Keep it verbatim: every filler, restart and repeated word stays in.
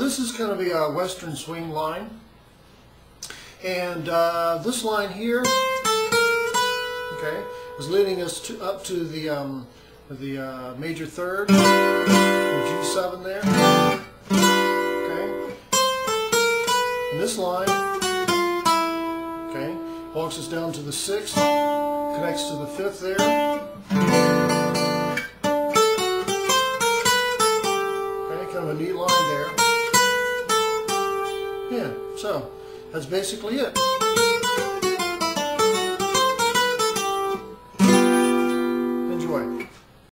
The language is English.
this is kind of a uh, Western swing line, and uh, this line here, okay, is leading us to up to the um, the uh, major third, the G seven there, okay, and this line, okay, walks us down to the sixth, connects to the fifth there. Kind of a neat line there. Yeah, so that's basically it.